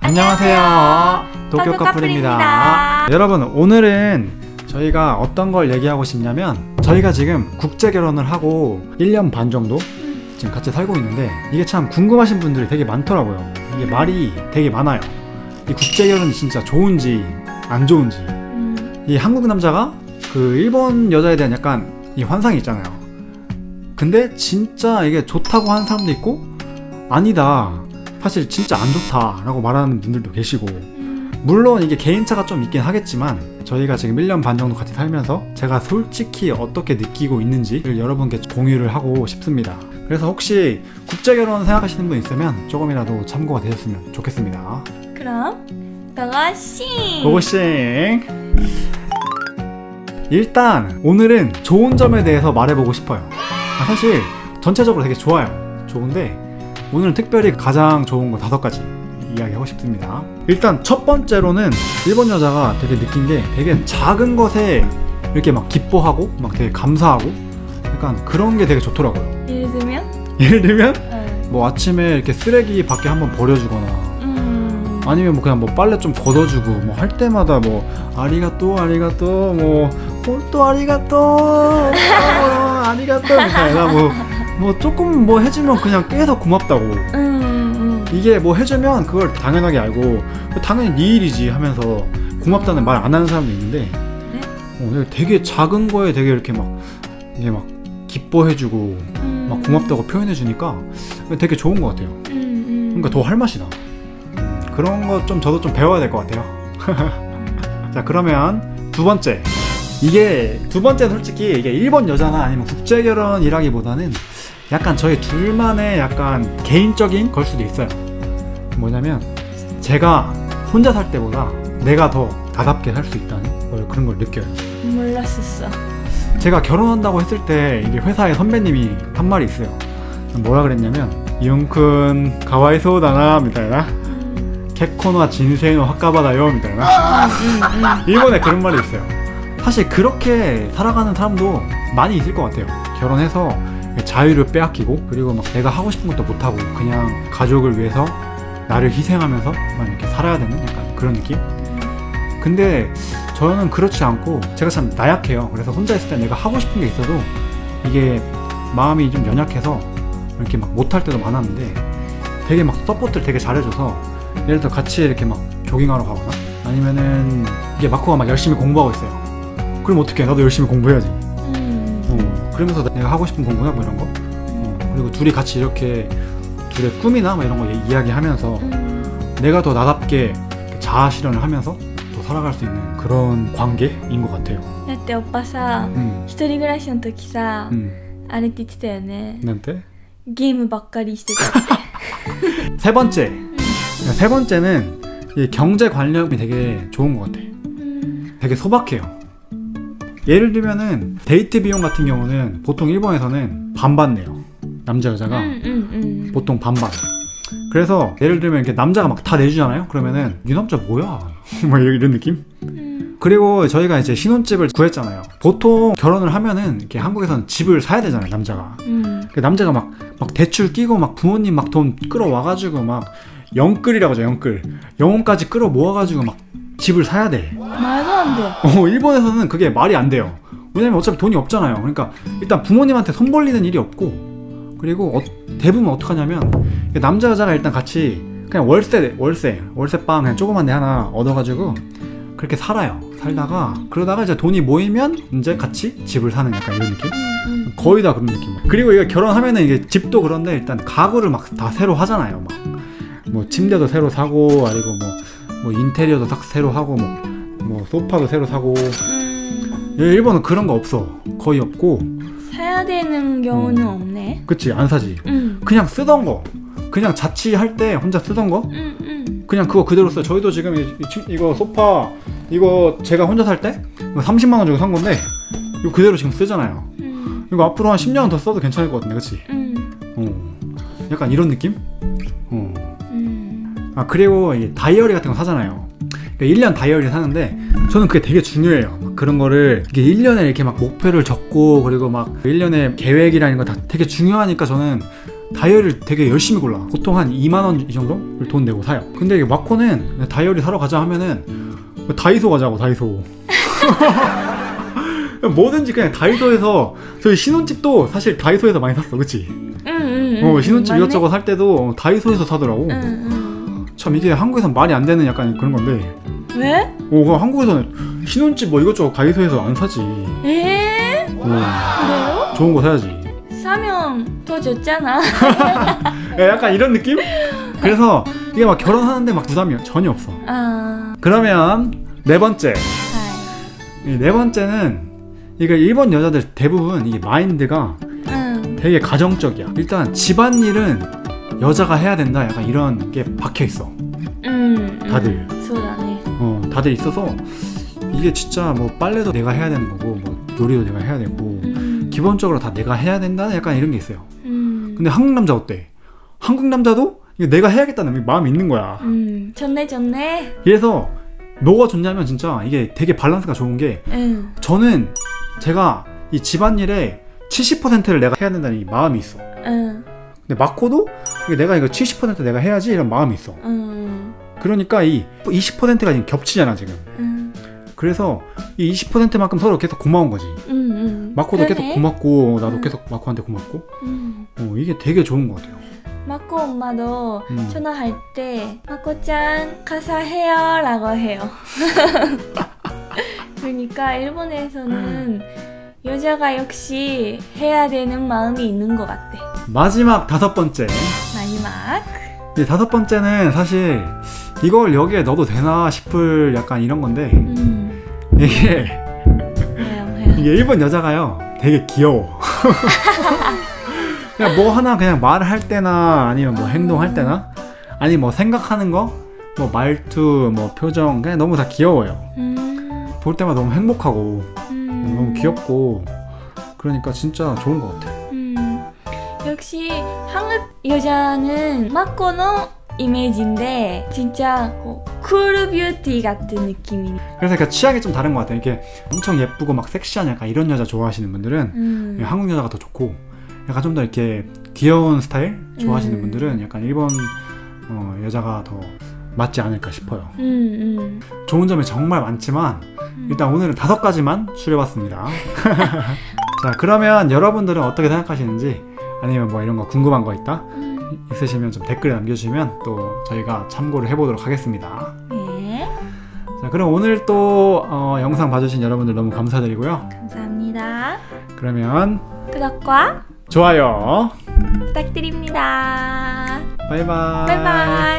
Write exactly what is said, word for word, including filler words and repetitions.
안녕하세요, 도쿄 커플입니다. 여러분, 오늘은 저희가 어떤 걸 얘기하고 싶냐면, 저희가 지금 국제 결혼을 하고 일 년 반 정도 지금 같이 살고 있는데, 이게 참 궁금하신 분들이 되게 많더라고요. 이게 말이 되게 많아요. 이 국제 결혼이 진짜 좋은지 안 좋은지. 음. 이 한국 남자가 그 일본 여자에 대한 약간 이 환상이 있잖아요. 근데 진짜 이게 좋다고 하는 사람도 있고, 아니다, 사실 진짜 안 좋다 라고 말하는 분들도 계시고, 물론 이게 개인차가 좀 있긴 하겠지만, 저희가 지금 일 년 반 정도 같이 살면서 제가 솔직히 어떻게 느끼고 있는지를 여러분께 공유를 하고 싶습니다. 그래서 혹시 국제결혼 생각하시는 분 있으면 조금이라도 참고가 되셨으면 좋겠습니다. 그럼 고고싱! 고고싱! 일단 오늘은 좋은 점에 대해서 말해보고 싶어요. 아, 사실 전체적으로 되게 좋아요. 좋은데 오늘은 특별히 가장 좋은 거 다섯 가지 이야기하고 싶습니다. 일단 첫 번째로는 일본 여자가 되게 느낀 게, 되게 작은 것에 이렇게 막 기뻐하고 막 되게 감사하고 약간 그런 게 되게 좋더라고요. 예를 들면? 예를 들면 응. 뭐 아침에 이렇게 쓰레기 밖에 한번 버려주거나, 음. 아니면 뭐 그냥 뭐 빨래 좀 걷어주고, 뭐 할 때마다 뭐 아리가또 아리가또 뭐 또 아리가또 아리가또 그러니까 뭐, 뭐 조금 뭐 해주면 그냥 계속 고맙다고. 음. 이게 뭐 해주면 그걸 당연하게 알고 당연히 네 일이지 하면서 고맙다는 말 안 하는 사람도 있는데, 네? 어, 되게 작은 거에 되게 이렇게 막 이게 막 기뻐해주고 음. 막 고맙다고 표현해주니까 되게 좋은 것 같아요. 음, 음. 그러니까 더 할 맛이 나. 음, 그런 거 좀 저도 좀 배워야 될 것 같아요. 자, 그러면 두 번째. 이게 두 번째는 솔직히 이게 일본 여자나 아니면 국제결혼이라기보다는 약간 저희 둘만의 약간 개인적인 걸 수도 있어요. 뭐냐면, 제가 혼자 살 때보다 내가 더 나답게 살 수 있다는 걸, 그런 걸 느껴요. 몰랐었어. 제가 결혼한다고 했을 때 이게 회사에 선배님이 한 말이 있어요. 뭐라 그랬냐면, 이온쿤 가와이소다나 미타이나 케코노와 진세노 학가바다요 미타이나. 일본에 그런 말이 있어요. 사실 그렇게 살아가는 사람도 많이 있을 것 같아요. 결혼해서 자유를 빼앗기고, 그리고 막 내가 하고 싶은 것도 못하고 그냥 가족을 위해서 나를 희생하면서 막 이렇게 살아야 되는 약간 그런 느낌? 근데 저는 그렇지 않고, 제가 참 나약해요. 그래서 혼자 있을 때 내가 하고 싶은 게 있어도 이게 마음이 좀 연약해서 이렇게 막 못할 때도 많았는데, 되게 막 서포트를 되게 잘해줘서, 예를 들어 같이 이렇게 막 조깅하러 가거나, 아니면은 이게 마코가 막 열심히 공부하고 있어요. 그럼 어떡해, 나도 열심히 공부해야지. 음. 어, 그러면서 내가 하고 싶은 공부나 뭐 이런 거, 어, 그리고 둘이 같이 이렇게 둘의 꿈이나 뭐 이런 거 이야기하면서 음. 내가 더 나답게 자아 실현을 하면서 더 살아갈 수 있는 그런 관계인 것 같아요. だってオッパさ、一人暮らしの時さ、あれって言ってたよね。なんて? 게임ばっかりしてたって。 세 번째. 세 번째는 이 경제 관념이 되게 좋은 것 같아. 되게 소박해요. 예를 들면은 데이트 비용 같은 경우는 보통 일본에서는 반반 내요. 남자 여자가 음, 음, 음. 보통 반반. 그래서 예를 들면 이렇게 남자가 막 다 내주잖아요. 그러면은 이 남자 뭐야? 뭐 이런 느낌? 음. 그리고 저희가 이제 신혼집을 구했잖아요. 보통 결혼을 하면은 이렇게 한국에서는 집을 사야 되잖아요, 남자가. 음. 남자가 막, 막 대출 끼고 막 부모님 막 돈 끌어와가지고 막 영끌이라고 하죠, 영끌. 영혼까지 끌어 모아가지고 막 집을 사야 돼. 말도 안 돼. 어, 일본에서는 그게 말이 안 돼요. 왜냐면 어차피 돈이 없잖아요. 그러니까 일단 부모님한테 손 벌리는 일이 없고, 그리고 어, 대부분 어떡하냐면, 남자 여자가 일단 같이 그냥 월세 월세 월세방 그냥 조그만 데 하나 얻어가지고 그렇게 살아요. 살다가 그러다가 이제 돈이 모이면 이제 같이 집을 사는 약간 이런 느낌? 거의 다 그런 느낌. 그리고 이게 결혼하면은 이게 집도 그런데 일단 가구를 막 다 새로 하잖아요. 막 뭐 침대도 새로 사고, 아니고 뭐 뭐 인테리어도 딱 새로 하고, 뭐, 뭐 소파도 새로 사고. 음... 일본은 그런 거 없어. 거의 없고. 사야 되는 경우는 음. 없네. 그치, 안 사지. 음. 그냥 쓰던 거, 그냥 자취할 때 혼자 쓰던 거, 음, 음. 그냥 그거 그대로 써요. 저희도 지금 이, 이, 이거 소파, 이거 제가 혼자 살 때 삼십만 원 주고 산 건데, 이거 그대로 지금 쓰잖아요. 음. 이거 앞으로 한 십 년 더 써도 괜찮을 것 같은데, 그치? 음. 어. 약간 이런 느낌? 어. 아, 그리고 이 다이어리 같은 거 사잖아요. 그러니까 일 년 다이어리 사는데 저는 그게 되게 중요해요. 막 그런 거를 이게 일 년에 이렇게 막 목표를 적고, 그리고 막 일 년의 계획이라는 거 다 되게 중요하니까 저는 다이어리를 되게 열심히 골라. 보통 한 이만 원 이 정도를 돈 내고 사요. 근데 이게 마코는 다이어리 사러 가자 하면은 다이소 가자고. 다이소. 뭐든지 그냥 다이소에서, 저희 신혼집도 사실 다이소에서 많이 샀어. 그치? 응, 응, 어, 신혼집 맞네? 이것저것 살 때도 다이소에서 사더라고. 응, 응. 참 이게 한국에선 말이 안 되는 약간 그런 건데. 왜? 어, 한국에서는 신혼집 뭐 이것저것 다이소에서 안 사지. 에? 어, 그래요? 좋은 거 사야지. 사면 더 좋잖아. 약간 이런 느낌? 그래서 이게 막 결혼하는데 막 부담이 전혀 없어. 아. 그러면 네 번째. 이 네 번째는 이게 일본 여자들 대부분 이 마인드가 응. 되게 가정적이야. 일단 집안일은 여자가 해야 된다. 약간 이런 게 박혀 있어. 음. 다들. 소다네. 어, 다들 있어서 이게 진짜 뭐 빨래도 내가 해야 되는 거고 뭐 요리도 내가 해야 되고 음. 기본적으로 다 내가 해야 된다는 약간 이런 게 있어요. 음. 근데 한국 남자 어때? 한국 남자도 이거 내가 해야겠다는 마음이 있는 거야. 음. 좋네 좋네. 그래서 뭐가 좋냐면 진짜 이게 되게 밸런스가 좋은 게 응. 저는 제가 이 집안일에 칠십 퍼센트를 내가 해야 된다는 이 마음이 있어. 응. 근데 마코도 이게 내가 이거 칠십 퍼센트 내가 해야지 이런 마음이 있어. 응. 그러니까 이 이십 퍼센트가 지금 겹치잖아 지금. 응. 그래서 이 이십 퍼센트만큼 서로 계속 고마운 거지. 응. 응. 마코도 그러네. 계속 고맙고 나도 응. 계속 마코한테 고맙고. 응. 어, 이게 되게 좋은 것 같아요. 마코 엄마도 음. 전화할 때 마코짱 가사 해요 라고 해요. 그러니까 일본에서는 여자가 역시 해야 되는 마음이 있는 것 같아. 마지막 다섯 번째. 마지막. 이 다섯 번째는 사실 이걸 여기에 넣어도 되나 싶을 약간 이런 건데 음. 이게 왜요, 왜요? 이게 일본 여자가요 되게 귀여워. 그냥 뭐 하나 그냥 말을 할 때나 아니면 뭐 행동할 때나 아니 뭐 생각하는 거 뭐 말투 뭐 표정 그냥 너무 다 귀여워요. 음. 볼 때마다 너무 행복하고 음. 너무 귀엽고 그러니까 진짜 좋은 것 같아. 음. 역시 한국 여자는 마코의 이미지인데 진짜 쿨 뷰티 같은 느낌이. 그래서 그러니까 취향이 좀 다른 것 같아요. 이렇게 엄청 예쁘고 막 섹시한 약간 이런 여자 좋아하시는 분들은 음. 한국 여자가 더 좋고 약간 좀 더 이렇게 귀여운 스타일 좋아하시는 음. 분들은 약간 일본 어, 여자가 더 맞지 않을까 싶어요. 음, 음. 좋은 점이 정말 많지만 일단 오늘은 다섯 가지만 추려봤습니다. 자, 그러면 여러분들은 어떻게 생각하시는지 아니면 뭐 이런 거 궁금한 거 있다? 음. 있으시면 좀 댓글에 남겨주시면 또 저희가 참고를 해보도록 하겠습니다. 네. 자, 그럼 오늘 또 어, 영상 봐주신 여러분들 너무 감사드리고요. 감사합니다. 그러면 구독과 좋아요 부탁드립니다. 바이바이 바이바이.